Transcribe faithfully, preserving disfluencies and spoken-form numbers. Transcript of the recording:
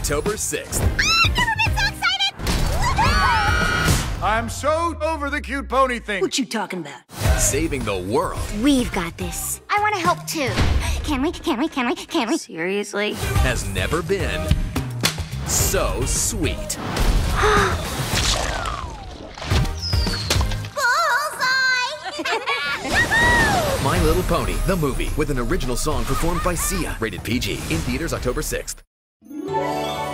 October sixth. I've never been so excited! I'm so over the cute pony thing. What you talking about? Saving the world We've got this. I want to help too. Can we? Can we? Can we? Can we? Seriously? has never been so sweet. My Little Pony, the movie, with an original song performed by Sia. Rated P G. In theaters October sixth.